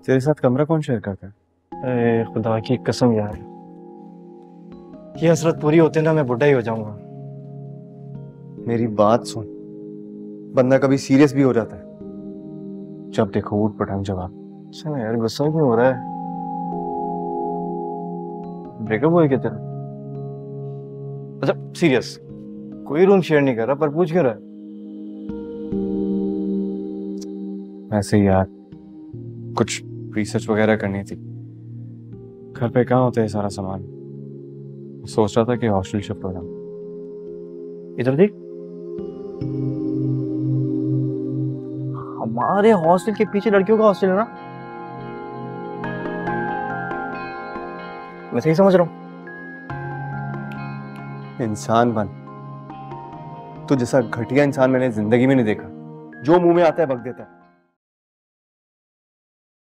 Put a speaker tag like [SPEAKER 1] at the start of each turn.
[SPEAKER 1] तेरे साथ कमरा कौन शेयर करता है?
[SPEAKER 2] अरे खुदा की कसम यार, ये हसरत पूरी होते ना मैं बुढ़ा ही हो जाऊंगा।
[SPEAKER 1] मेरी बात सुन, बंदा कभी सीरियस भी हो जाता है। जब देखो ऊट पटांग जवाब।
[SPEAKER 2] अच्छा यार, गुस्सा क्यों हो रहा है? ब्रेकअप हुआ है क्या तेरा? अच्छा सीरियस, कोई रूम शेयर नहीं कर रहा पर पूछ क्यों रहा है?
[SPEAKER 1] ऐसे ही यार, कुछ रिसर्च वगैरह करनी थी। घर पे कहाँ होता है सारा सामान। सोच रहा था कि हॉस्टल शिफ्ट हो जाऊं।
[SPEAKER 2] इधर देख, हमारे हॉस्टल के पीछे लड़कियों का हॉस्टल है ना? मैं सही समझ रहा हूँ?
[SPEAKER 1] इंसान बन। तो जैसा घटिया इंसान मैंने जिंदगी में नहीं देखा। जो मुंह में आता है बक देता है।